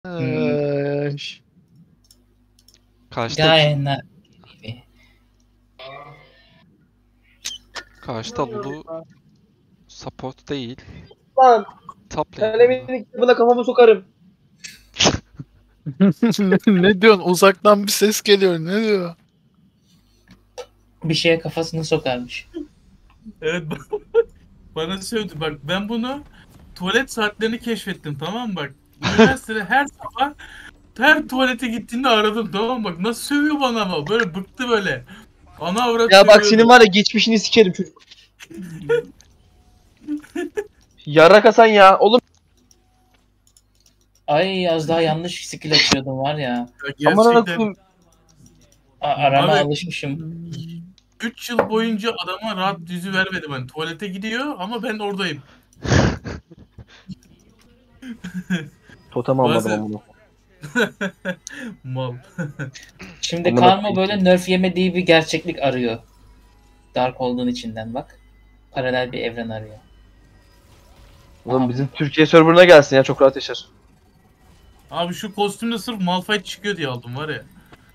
Hmm. Ay. Karşıdaki Gayet karşıda Lulu support değil. Lan Top lane kalemin galiba. kitabına kafamı sokarım. Ne diyorsun? Uzaktan bir ses geliyor. Ne diyor? bir şeye kafasını sokarmış. Evet bana söyledi bak ben bunu tuvalet saatlerini keşfettim tamam mı bak. Üniversitede her sabah her tuvalete gittiğinde aradım tamam mı bak nasıl sövüyor bana ama böyle bıktı böyle. Ana avrat Ya bak sövüyordu. senin var ya geçmişini sikerim çocuk. Yarrak Hasan ya. Oğlum Ay az daha yanlış skill açıyordum var ya. Ya aman gerçekten anasını. Arama Abi- alışmışım. 3 yıl boyunca adama rahat yüzü vermedim hani tuvalete gidiyor ama ben oradayım. Totem almadım Bazen- ama bunu. Mal. Şimdi Amına Karma koyayım. böyle nerf yemediği bir gerçeklik arıyor. Dark olduğun içinden bak. Paralel bir evren arıyor. Oğlum Aha. bizim Türkiye serverına gelsin ya çok rahat yaşar. Abi şu kostümde sırf Malphite çıkıyor diye aldım var ya.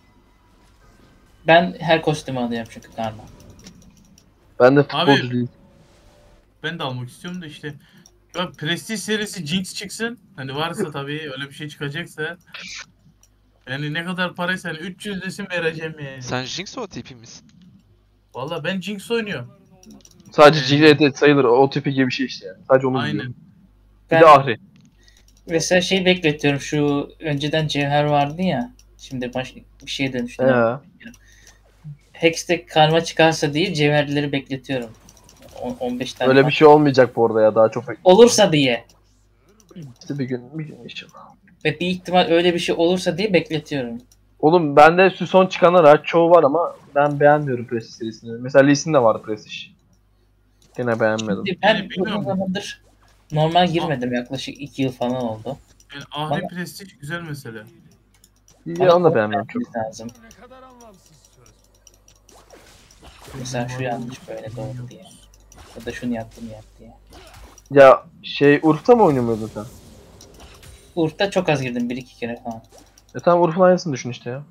Ben her kostümü alıyorum çünkü Karma. Ben de futbolcu Abi- değilim. Ben de almak istiyorum da işte. Ya Prestige serisi Jinx çıksın. Hani varsa tabii öyle bir şey çıkacaksa. Yani ne kadar paraysa hani 300 desin vereceğim yani. Sen Jinx OTP misin? Valla ben Jinx oynuyorum. Sadece GLD sayılır o tipi gibi bir şey işte yani. Sadece onu biliyorum. Aynen. Bir Ben de Ahri. mesela şey bekletiyorum. Şu önceden Cevher vardı ya. Şimdi bir şeye dönüştü. He. Hex'te karma çıkarsa diye cevherleri bekletiyorum. 15 tane Öyle var. bir şey olmayacak bu arada ya daha çok Olursa diye. işte bir gün inşallah. Ve bir ihtimal öyle bir şey olursa diye bekletiyorum. Oğlum bende şu son çıkanlar var çoğu var ama ben beğenmiyorum Prestige serisini. Mesela Lee Sin de vardı Prestige. Gene beğenmedim. Şimdi ben Yani bilmiyorum. uzun zamandır normal girmedim. Yaklaşık 2 yıl falan oldu. Yani Ahri Prestige güzel mesele. Ya onu da beğenmiyorum çok. beğenmemiz lazım. Mesela şu yanlış böyle doğru diye. Ya da şunu yaptım yap diye. Ya Urf'ta mı oynamıyordun sen? Urf'ta çok az girdim. 1-2 kere falan. Tamam Urf'un aynısını düşün işte ya.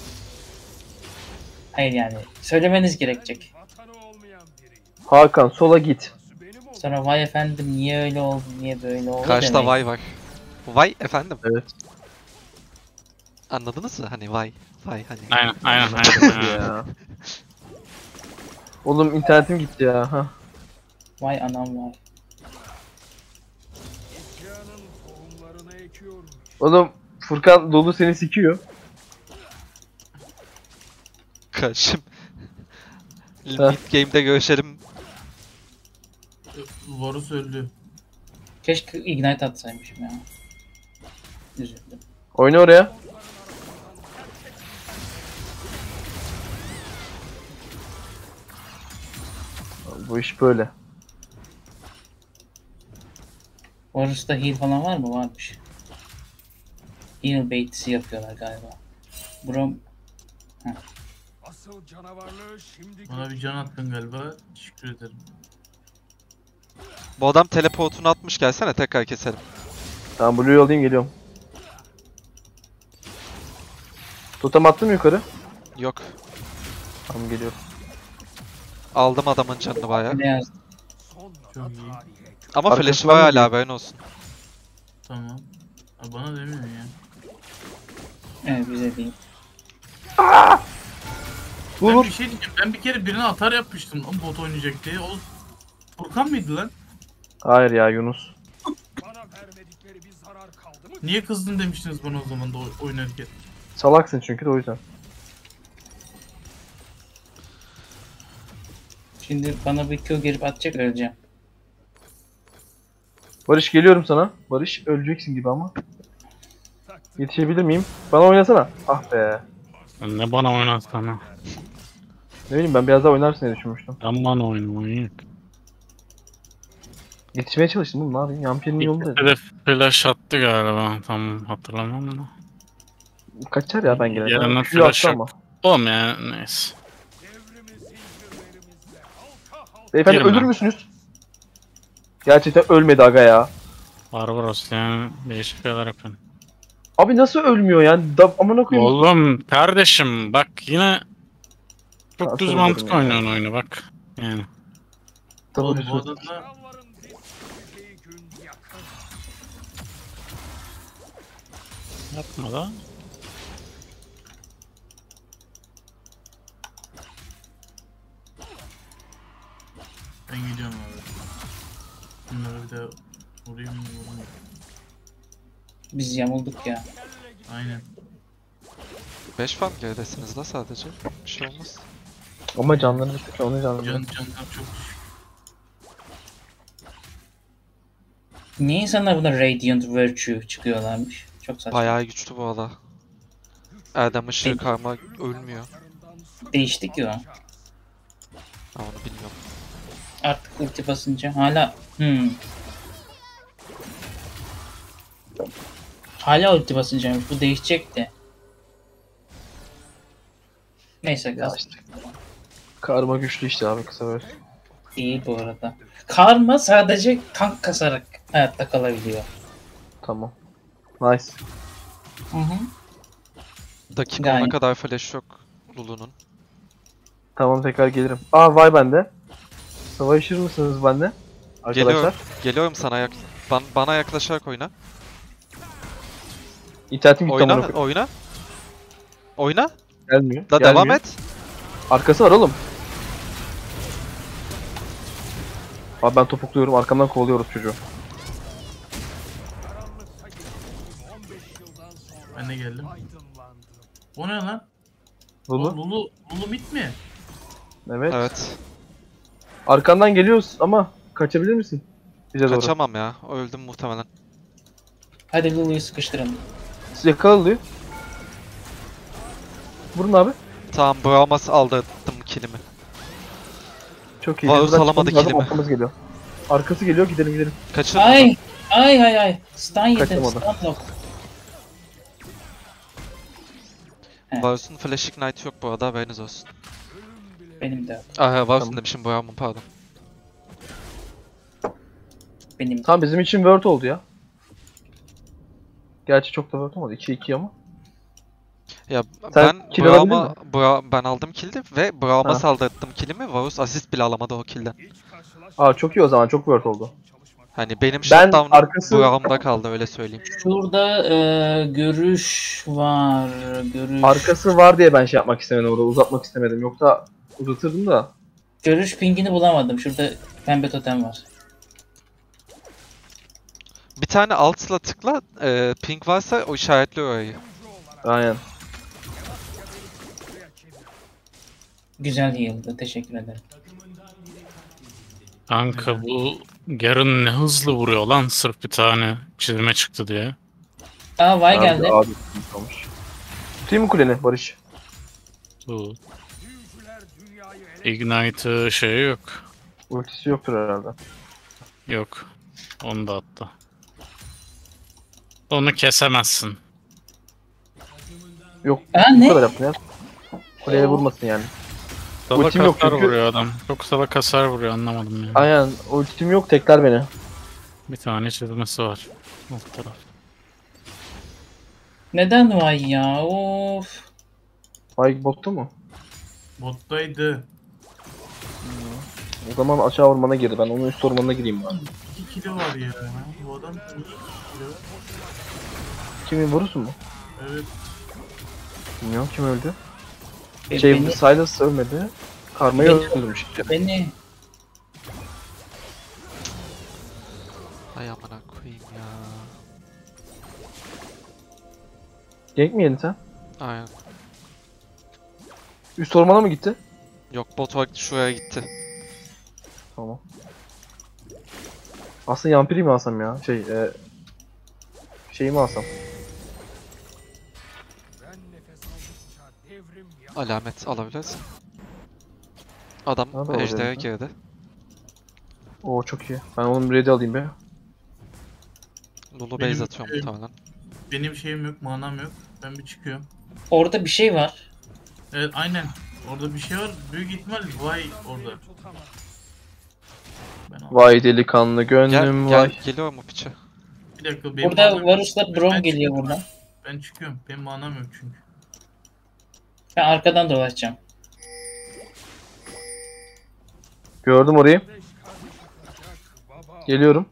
Hayır yani. Söylemeniz gerekecek. Hakan sola git. Sonra vay efendim niye öyle oldu, niye böyle oldu Karşıda demeyin. Vay var. Vay efendim. Evet. Anladınız mı? Hani Vay. Vay hani. Aynen. Ya. Oğlum internetim gitti ya. Ha. Vay anam vay. Oğlum Furkan dolu seni sikiyor. Karşım. Heh. Mid game'de görüşelim. Varus öldü. Keşke ignite atsaymışım ya. Üzüldüm. Oyna oraya. Bu iş böyle. Horus'ta heal falan var mı? Varmış. Heal bait'si yapıyorlar galiba. Brom Bana bir can attın galiba. Teşekkür ederim. Bu adam teleportunu atmış, gelsene tekrar keselim. Tamam Blue'yu alayım geliyorum. Totem attım yukarı. Yok. Tamam geliyorum. Aldım adamın canını bayağı. ne yazdı? Çok iyi. Ama Arkasından flash'ı var mı hala, geliyor? haberin olsun. Tamam. Ha, bana demiyor ya. Evet bize değil. Vur Ben vur. bir şey diyeceğim. Ben bir kere birine atar yapmıştım lan bot oynayacak diye. O Furkan mıydı lan? Hayır ya Yunus. Niye kızdın demiştiniz bana o zaman da oynarken. Salaksın çünkü de o yüzden. Şimdi bana bir Q gelip atacak öleceğim. Barış geliyorum sana. Barış öleceksin gibi ama. Yetişebilir miyim? Bana oynasana. Ah be. Ne bana oynatsana. Ne bileyim ben biraz daha oynarsın diye düşünmüştüm. Ben bana oynamayın. Yetişmeye çalıştım oğlum ne yapayım? Yampir'in yolunda. Bir de flash attı galiba. Tam hatırlamam da. Kaçar ya ben gelene. Yarına Q flash attı ama. yok. Oğlum ya neyse. Beyefendi Girme. ölür müsünüz? Gerçekten ölmedi aga ya. Barbaros yani değişik şeyler yapın. Abi nasıl ölmüyor yani? Amına koyayım. Oğlum kardeşim bak yine çok Nasıl düz öldürdüm mantık ya? oynuyorsun oyunu bak. Yani. Oğlum bu W'su. adamda Yapma da. ben gidiyorum abi. Bunları bir de vurayım mı vurayım mı? Biz yamulduk ya. Aynen. 5 fan geridesiniz la sadece. Bir şey olmaz. Ama canları bitti. Onun canları. Canlar çok Niye insanlar buna Radiant Virtue çıkıyorlarmış? Çok saçma. Bayağı güçlü bu arada. Erdem ışığı karma ölmüyor. Değişti ki o. Ha, onu bilmiyorum. Artık ulti basınca hala hala ulti basıncaymış. Bu değişecek de. Neyse Ya kas. işte. Karma güçlü işte abi kısa böyle. İyi bu arada. Karma sadece tank kasarak hayatta kalabiliyor. Tamam. Nice. Hı hı. Dakika Gayet. ona kadar flash yok Lulu'nun. Tamam tekrar gelirim. Aa vay bende. Savaşır mısınız bende? Arkadaşlar. Geliyorum. Geliyorum sana bana yaklaşarak oyna. İnternetim gitti amına Oyna, koyayım. oyna. Oyna. Gelmiyor. Da gelmiyor. devam et. Arkası var oğlum. Abi ben topukluyorum arkamdan kovalıyoruz çocuğu. Ben de geldim. O ne lan? Lulu. Lulu mit mi? Evet. Evet. Arkandan geliyoruz ama kaçabilir misin? Bize doğru. Kaçamam ya. Öldüm muhtemelen. Hadi Lulu'yu sıkıştırın. Yakalıyor. Vurun abi. Tamam Brahmas aldırdım killimi. Çok iyi. Varus Biz buradan alamadı çıkmamız lazım, kilimi. arkamız geliyor. Arkası geliyor gidelim gidelim. Kaçın. Ay! Ay! Stun yedim. Kaçamadı. Stun lock. Varus'un Flash Ignite yok bu arada haberiniz olsun. Benim de. Aha Varus'un Tamam. demişim Brahm'ın pardon. Benim de. Tamam bizim için word oldu ya. Gerçi çok da word olmadı. 2-2 ama. Ya Sen ben kill Ben aldım kill'i ve Brahm'a Ha. saldırdım kill'imi. Varus asist bile alamadı o kill'den. Aa çok iyi o zaman çok word oldu. Hani benim Ben shutdown'um arkası- Brahm'da kaldı öyle söyleyeyim. Şurada görüş var. Görüş. Arkası var diye ben şey yapmak istemedim orada uzatmak istemedim. Yoksa uzatırdım da. Görüş pingini bulamadım. Şurada pembe totem var. Bir tane altla tıkla, ping varsa o işaretliyor orayı. Aynen. Güzel heal'dı. Teşekkür ederim. Kanka bu Garen ne hızlı vuruyor lan sırf bir tane çizime çıktı diye. Aa Vay Abi, geldi. Abi olmuş. Tutayım mı kuleni Barış? Bu Ignite şey yok. Ultisi yoktur herhalde. Yok. Onu da attı. Onu kesemezsin. Yok Aa bu ne? kadar yaptın ya. Kuleye vurmasın yani. Salak Ultim yok hasar çünkü. vuruyor adam. Çok salak hasar vuruyor anlamadım ya. Aynen ultim yok tekler beni. Bir tane çizmesi var. Alt taraf. Neden vay ya? Of. Vay botta mu? Bottaydı. O zaman aşağı ormana girdi. Ben onun üst ormanına gireyim bari. 2 kilo var ya. Bu adam 2 kilo. Kimi vurursun mu? Evet. Bilmiyorum kim öldü. Beni, Silas ölmedi. Karmayı Beni- öldürmüş. beni. Ay amına koyayım ya. Gank mi yedin sen? Aynen. Üst ormana mı gitti? Yok bot vakti şuraya gitti. Tamam. Aslında Yampiri mi alsam ya? Şeyi mi alsam? Alamet alabilirsin. Adam Nerede o ejderha herif ya? girdi. Oo çok iyi. Ben onun ready alayım be. Lulu Benim- base atıyor muhtemelen. Benim şeyim yok, manam yok. Ben bir çıkıyorum. Orada bir şey var. Evet aynen. Orada bir şey var. Büyük ihtimal vay orada. Ben aldım. Vay delikanlı Gel gönlüm gel vay. geliyor mu piçe? Bir dakika benim Burada manam- Varus'la Braum Ben geliyor çıkıyorum. buradan. Ben çıkıyorum. Benim manam yok çünkü. Ben arkadan dolaşacağım. Gördüm orayı. Geliyorum.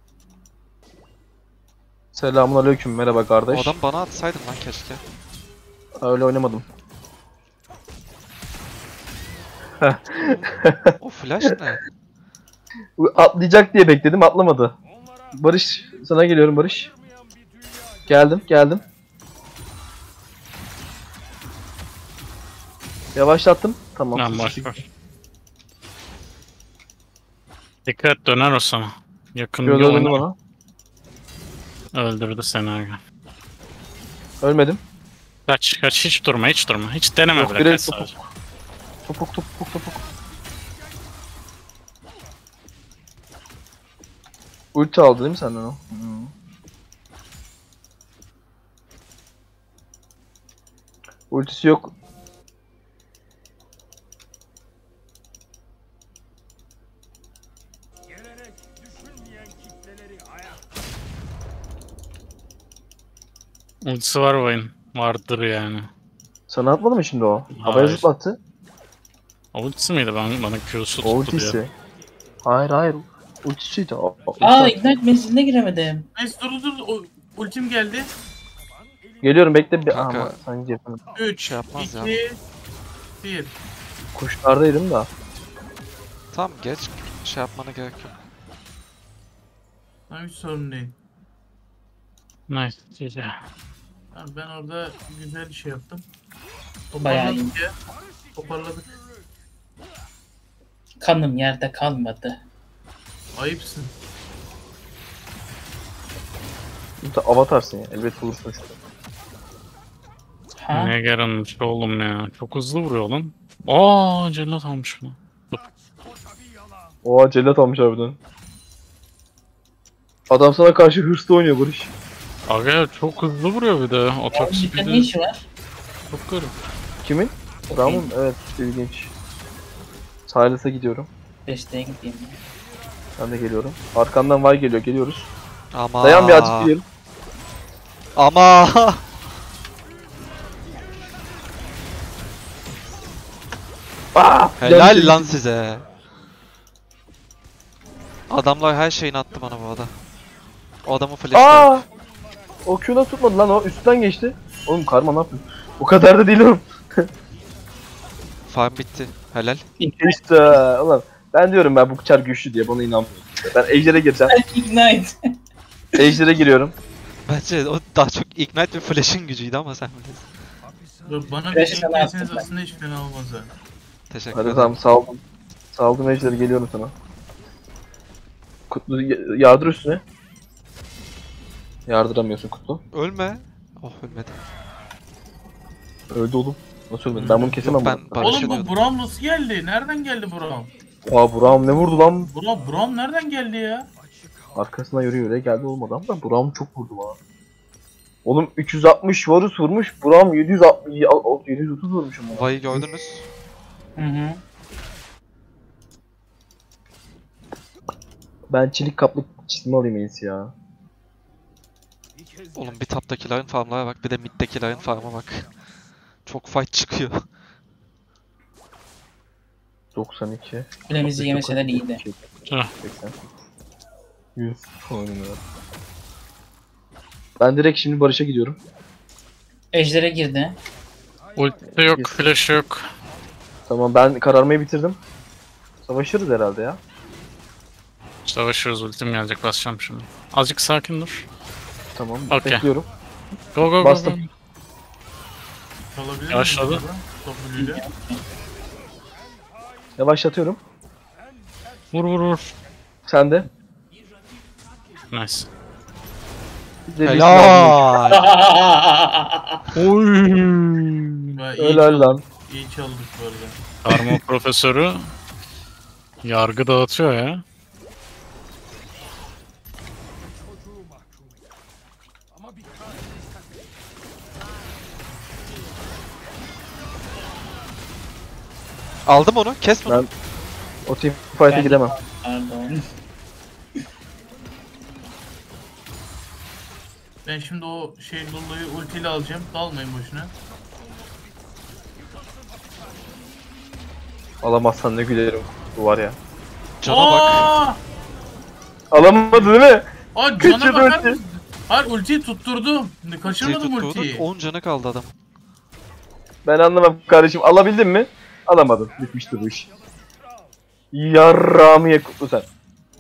Selamünaleyküm, merhaba O kardeş. adam bana atsaydın lan keşke. Öyle oynamadım. O flash ne? Atlayacak diye bekledim, atlamadı. Barış, sana geliyorum Barış. Geldim. Yavaşlattım. Tamam. Lan boş ver. Dikkat döner o sana. Yakın bir Gördün oyna. bana. Öldürdü seni aga. Ölmedim. Kaç hiç durma hiç deneme Yok, bile direkt kaç sadece. Topuk. Ulti aldı değil mi senden o? Ultisi yok. Ultisi var oyun. Vardır yani. Sana atmadı mı şimdi o? Havaya Hayır. zıplattı. O ultisi miydi? Bana Q'su O tuttu ultisi. diye. Hayır. Ultisiydi o. Aa Ignite menziline giremedim. Neyse dur. Ultim geldi. Geliyorum bekle bir. Kanka. Ama sanki yapamadım. 3, Şey yapmaz 2, ya. 1. Kuşlardaydım da. Tamam geç. Şey yapmana gerek yok. Hiç sorun değil. Nice. GG. Tamam, ben orada güzel şey yaptım. Bayağı iyi. Toparladık ya. Toparladık. Kanım yerde kalmadı. Ayıpsın. Avatarsın ya. Elbet bulursun şurada. Ha? Ne gerilmiş oğlum ya. Çok hızlı vuruyor lan. Aa cellat almış bunu. Oha cellat almış harbiden. Adam sana karşı hırslı oynuyor Barış. Aga çok hızlı vuruyor bir de. Atak Bizde ne speed'i işi var? çok garip. Kimin? Ramon, evet ilginç. Silas'a gidiyorum. Desteğe gideyim. Ben de geliyorum. Arkandan Vay geliyor, geliyoruz. Ama. Dayan bir azıcık gidelim. Ama. Helal Geldi. lan size. Adamlar her şeyini attı bana bu arada. O adamın flash'ı. Aa! O Q'na tutmadı lan o, üstten geçti. Oğlum karma ne yapıyorsun? O kadar da değil oğlum. Farm bitti. Helal. İşte ulan. Ben diyorum ben bu çar güçlü diye bana inanmıyorum. Ben Ejder'e gireceğim. Ignite. Ejder'e giriyorum. Bence o daha çok Ignite ve Flash'ın gücüydü ama sen bilirsin. Bana bir Flash şey sana derseniz attım ben. aslında hiç fena olmaz ha. Teşekkür Hadi ederim. tamam saldım. Saldım Ejder'e geliyorum sana. Kutlu yardır üstüne. Yardıramıyorsun Kutlu. Ölme. Oh ölmedi. Öldü oğlum. Nasıl ölmedi? Ben bunu kesemem. ben bunu. Barış'a Oğlum bu diyordum. Braum nasıl geldi? Nereden geldi Braum? Aa Buram ne vurdu lan? Braum nereden geldi ya? Arkasına yürüye geldi olmadı ama Buram çok vurdu bana. Oğlum 360 Varus vurmuş. Buram 730 vurmuş ama. Vay'ı gördünüz. Hı. Ben çelik kaplı çizme alayım en iyisi ya. Oğlum bir taptakilerin farmlara bak, bir de middekilerin farma bak. Çok fight çıkıyor. 92. Kulemizi yemeseler iyiydi. Heh. 80. 100. Oynuyor. Ben direkt şimdi Barış'a gidiyorum. Ejder'e girdi. Ulti yok, flash yok. Tamam ben kararmayı bitirdim. Savaşırız herhalde ya. Savaşıyoruz, ultim gelecek, basacağım şimdi. Azıcık sakin dur. Tamam Okey. bekliyorum. Go. Bastım. Çalabilir Yavaşladı. miyim acaba? W'yle. Yavaşlatıyorum. Vur. Sen de. Nice. Biz de bir silah aldık. Helal. Oy. Ya, iyi Helal çaldık, lan. İyi çaldık bu arada. Karma profesörü yargı dağıtıyor ya. Aldım onu. Kes bunu. Ben o team fight'e Ben- gidemem. Pardon. Ben şimdi o şey Lulu'yu ultiyle alacağım. Dalmayın boşuna. Alamazsan ne gülerim. Bu var ya. Cana bak. Aa! Alamadı değil mi? Aa Kaçırdı cana bakar ulti. mısın? Hayır ultiyi tutturdum. Kaçırmadım Tutturduk, ultiyi. 10 canı kaldı adam. Ben anlamam kardeşim. Alabildin mi? Alamadın. Bitmiştir bu iş. Yarrağımı ye kutlu sen.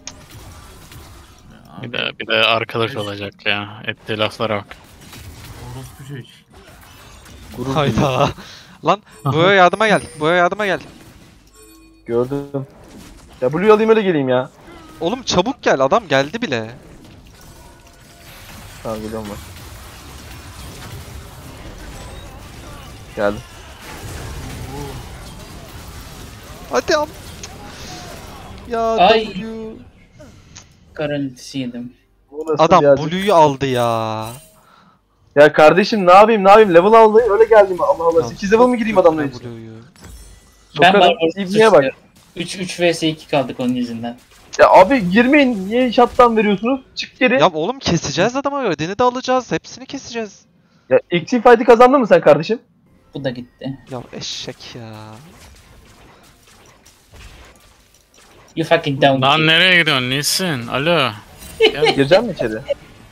Bir de arkadaş olacak ya. Ettiği laflara bak. Orospu çocuk. Gurur Hayda. Lan buraya yardıma gel. Buraya yardıma gel. Gördüm. Ya Blue'yu alayım öyle geleyim ya. Oğlum çabuk gel. Adam geldi bile. Tamam geliyorum ben. Geldim. Hadi am. Ya Ay. W. Garantisi yedim. Bu nasıl Adam ya? Blue'yu aldı ya. Ya kardeşim ne yapayım level aldı öyle geldim Allah Allah. 8 level mi gireyim adamla için? Blue'yu. Ben Sokarım. Barbaros'u İbniye bak. 3 vs 2 kaldık onun yüzünden. Ya abi girmeyin. Niye shutdown veriyorsunuz? Çık geri. Ya oğlum keseceğiz adamı. Ödeni de alacağız. Hepsini keseceğiz. Ya ilk team fight'i kazandın mı sen kardeşim? Bu da gitti. Ya eşek ya. You fucking down. Lan nereye gidiyorsun? Nesin? Alo. Girecek misin içeri?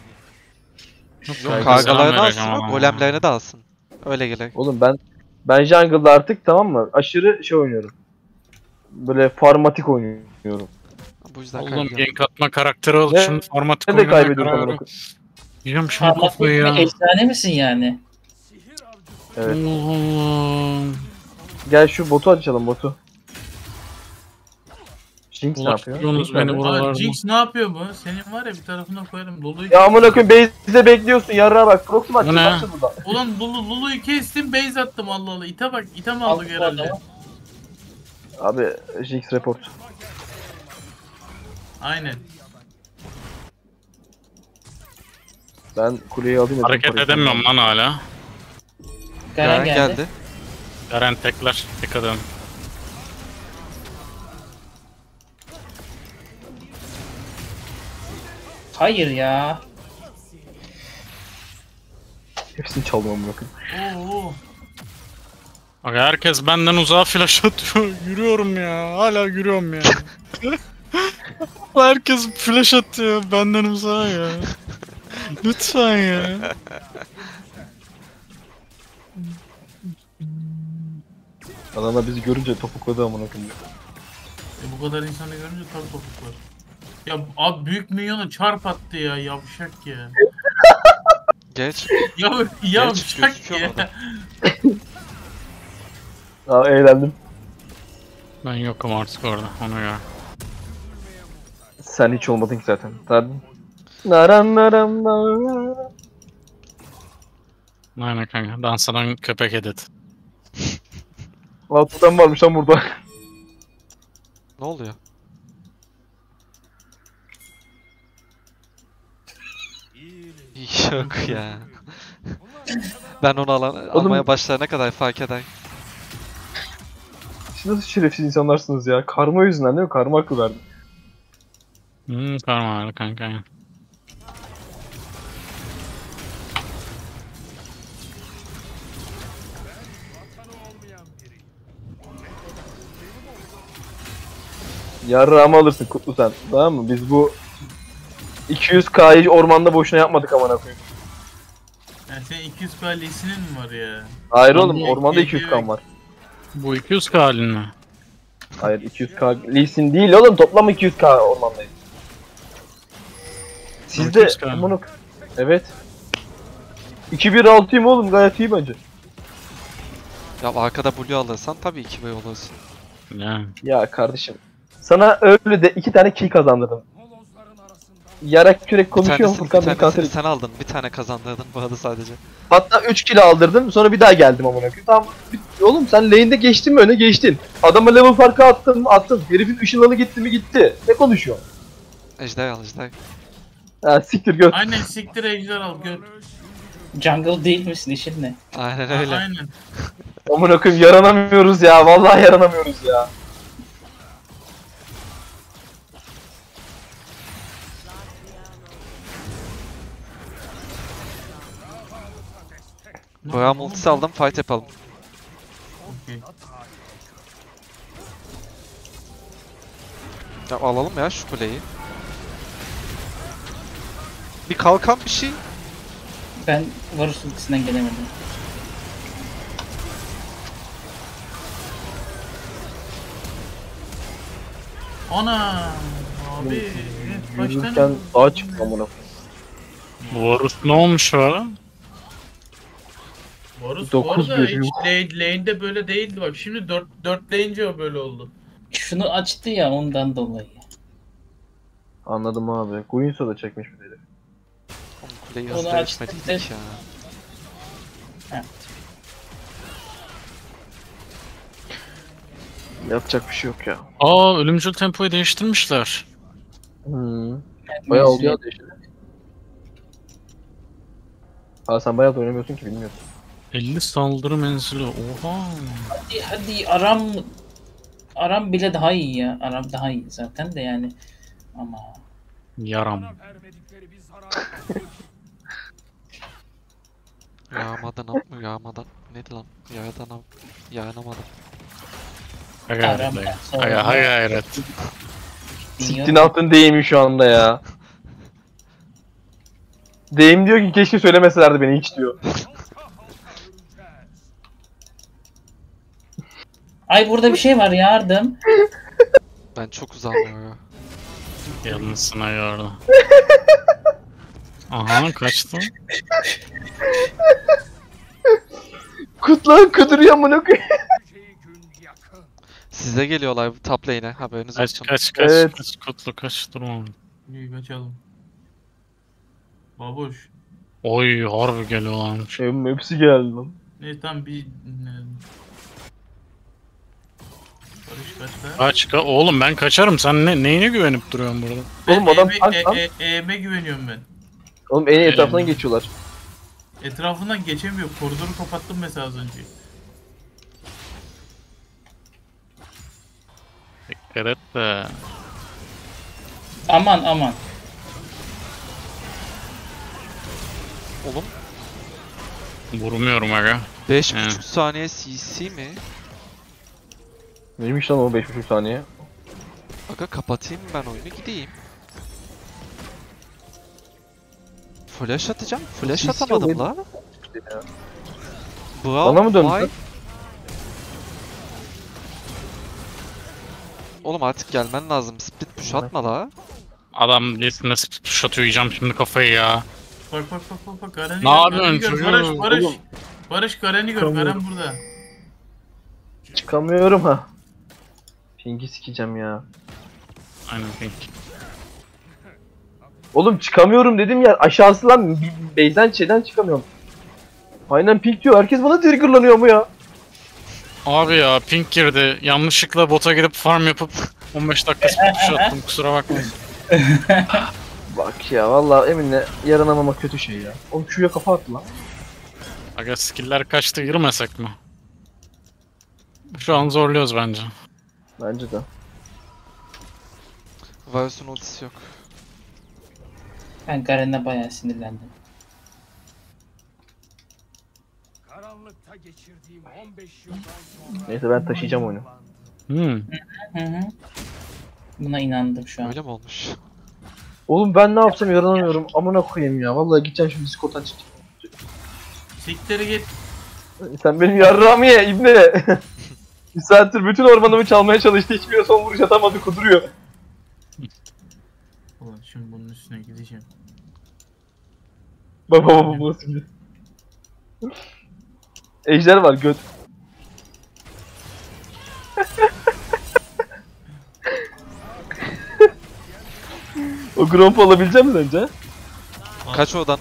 Yok Kargalarını kargalarını alsın ama. o golemlerini de alsın. Öyle gerek. Oğlum ben jungle'da artık tamam mı? Aşırı şey oynuyorum. Böyle farmatik oynuyorum. Bu yüzden Oğlum kaybediyorum. gank atma karakteri ol. Ne- Şimdi formatı Ne de kaybediyorum karar. amına koyayım. Yiyorum şimdi Parmak kafayı ya. efsane misin yani? Evet. Allah'ım. Gel şu botu açalım botu. Jinx ne yapıyor? Ulaştırıyorsunuz Jinx beni nerede? buralarda. Aa Jinx ne yapıyor bu? Senin var ya bir tarafına koyarım. Lulu'yu Ya amına koyayım base'de bekliyorsun yarrağa bak. Proxy Bu ne? maçı burada. Ulan Lulu'yu kestim base attım Allah Allah. İte bak ite mi Al aldık bu herhalde? adamı. Abi Jinx report. Aynen. Ben kuleyi alayım. Hareket edemiyorum lan hala. Garen Garen geldi. geldi. Garen tekrar. Dikkat edin. Hayır ya. Hepsini çaldım amına koyayım. Oo. Bak herkes benden uzağa flash atıyor. Yürüyorum ya. Hala yürüyorum ya. Herkes flash atıyor benden uzağa ya. Lütfen ya. Adamlar bizi görünce topukladı amına koyayım. Bu kadar insanı görünce tabii topuklar. Ya abi büyük milyona çarp attı ya yavşak ya. Geç. Yavşak gözüküyor ya. orada. Aa eğlendim. Ben yokum artık orada. Ona göre. Sen hiç olmadın ki zaten. Tabii. Naran naran naran. Aynen kanka. Dansadan köpek edit. Altından varmış lan burada. Ne oluyor? Yok ya. Ben onu almaya başlayana kadar fark eder. Siz nasıl şerefsiz insanlarsınız ya? Karma yüzünden değil mi? Karma akıl verdi. Karma var kanka. Yani. Yarrağımı alırsın Kutlu sen. Tamam mı? Biz bu 200K'yı ormanda boşuna yapmadık amına koyayım. Yani senin 200 kalesinin mi var ya? Hayır oğlum Vallahi ormanda geliyor. 200K var. Bu 200 halin mi? Hayır 200K Lee Sin değil oğlum toplam 200K ormandayız. Sizde 200K mı? bunu evet. 2-1-6'yım oğlum gayet iyi bence. Ya arkada blue alırsan tabii 2 way olursun. Yani. Ya kardeşim. Sana öyle de 2 tane kill kazandırdım. Yarak kürek Bir konuşuyor tanesini, Furkan bir beni tanesini kanser. sen aldın. Bir tane kazandırdın bu arada sadece. Hatta 3 kill aldırdım sonra bir daha geldim amına koyayım. Tamam. Oğlum sen lane'de geçtin mi öne geçtin. Adama level farkı attın mı attın. Herifin ışınlanı gitti mi gitti. Ne konuşuyor? Ejder al ejder. Ha siktir göt. Aynen siktir ejder al gör. Jungle değil misin işin ne? Aynen öyle. Aynen. Amına koyayım yaranamıyoruz ya. Vallahi yaranamıyoruz ya. Braum ultisi aldım, fight yapalım. Okey. Ya alalım ya şu kuleyi. Bir kalkan bir şey. Ben Varus ultisinden gelemedim. Ana abi. Yürürken dağa çıktı amına. Varus ne olmuş o ara? Varus bu 9 arada bölüm. hiç lane'de böyle değildi bak. Şimdi 4 lane'ce o böyle oldu. Şunu açtı ya ondan dolayı. Anladım abi. Guinsoo da çekmiş bir herif. Oğlum kuleyi Onu hızlı açtık etmediydik ya. Evet. Yapacak bir şey yok ya. Aa, ölümcül tempoyu değiştirmişler. Bayağı oldu ya değişti. Ha sen bayağı da oynamıyorsun ki bilmiyorsun. 50 saldırı menzili. Oha. Hadi Aram bile daha iyi ya. Aram daha iyi zaten de yani. Ama Yaram. Yağmadan neydi lan? Yağanamadım. Aram Aga gayret. Siktin altın deyimi şu anda ya. Deyim diyor ki keşke söylemeselerdi beni hiç diyor. Ay burada bir şey var yardım. Ben çok uzağım ya. Yanlısına gördüm. Aha kaçtı. Kutlan kuduruyor amına koyayım. Size geliyorlar top lane'e, haberiniz Kaç olsun. kaç Evet. Kutlu kaç durma. İyi kaçalım. Baboş. Oy harbi geliyorlarmış. Hepsi geldi lan. Ne tam bir... Barış kaçta? Oğlum ben kaçarım, sen neyine güvenip duruyorsun burada? Oğlum adam tank lan. EM'e güveniyorum ben. Oğlum en iyi etrafından geçiyorlar. Etrafından geçemiyor. Koridoru kapattım mesela az önce. Dikkat et de. Aman. Oğlum Vurmuyorum aga. 5,5 saniye CC mi? Neymiş lan o 5,5 saniye? Aga kapatayım ben oyunu gideyim. Flash atacağım. Flash CC atamadım olaydı. la. Ya. Braum, Bana mı döndü? why? Oğlum artık gelmen lazım. Split push atma la. Adam listinde tuş atıyor, yiyeceğim şimdi kafayı ya. Bak. Garen'i Ne yapıyorsun çocuğum? Barış. Oğlum. Barış Garen'i gör. Garen burada. Çıkamıyorum ha. Ping'i sikeceğim ya. Aynen pink. Oğlum çıkamıyorum dedim ya aşağısı lan base'den şeyden çıkamıyorum. Aynen ping diyor herkes bana triggerlanıyor mu ya? Abi ya pink girdi. Yanlışlıkla bota gidip farm yapıp 15 dakika tuş attım, kusura bakma. Bak ya vallahi Emin'le yaranamamak kötü şey ya. Oğlum şuraya kafa attı lan. Aga skill'ler kaçtı, girmesek mi? Şu an zorluyoruz bence. Bence de. Varus'un ultisi yok. Ben Garen'e bayağı sinirlendim. Karanlıkta geçirdiğim 15 yıldan sonra... Neyse ben taşıyacağım oyunu. Hı. Buna inandım şu an. Öyle mi olmuş? Oğlum ben ne yapsam yaranamıyorum. Amına koyayım ya. Vallahi gideceğim şimdi Discord'dan çıkacağım. Sikleri git. Sen benim yarrağımı ye ibne. Bir saattir bütün ormanımı çalmaya çalıştı. Hiçbir son vuruş atamadı kuduruyor. Ulan şimdi bunun üstüne gideceğim. Baba bu nasıl gidiyor? Ejder var göt. O Gromp alabilecek misin sence? Kaç oradan?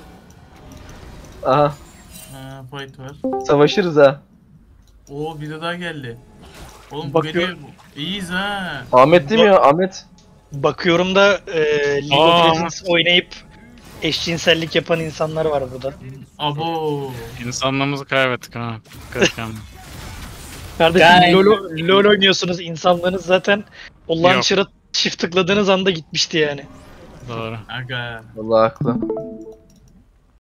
Aha Fight var. savaşırız ha. Oo bir de daha geldi. Oğlum bu Bakıyor- geliyor. İyiyiz ha. Ahmet değil mi ya Ahmet? Bakıyorum da League of Legends oynayıp eşcinsellik yapan insanlar var burada. Abo. İnsanlığımızı kaybettik ha. Dikkat et kendine. Kardeşim Yani- LoL oynuyorsunuz, insanlığınız zaten o Yok. launcher'a shift tıkladığınız anda gitmişti yani. Doğru. Aga. Vallahi haklı.